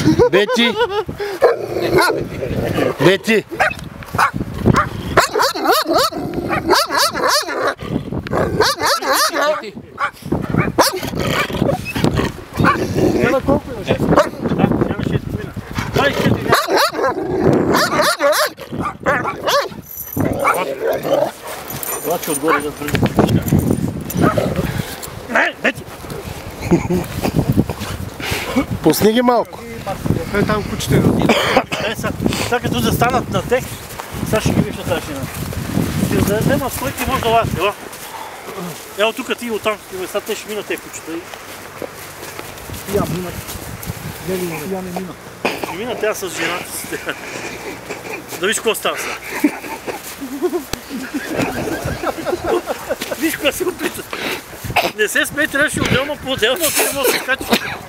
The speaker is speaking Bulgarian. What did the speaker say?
Бети! Бети! Ела колко има? 6? Да, няма 6,5. Дай 4. Това че отгоре да пръжи. Не, Бети! Пусни ги малко. Е, там кучите. Сега като застанат на тех, сега ще ги виж на тази шина. Ще зададем на стойки, може да лази. Ела тук ти оттам, сега те ще минат те кучета. Я минат. Я не минат. Ще минат тя с жената си. Да виж какво става сега. Виж какво се опитат. Не се смей, трябваше отделно по отделно, те може да се качи.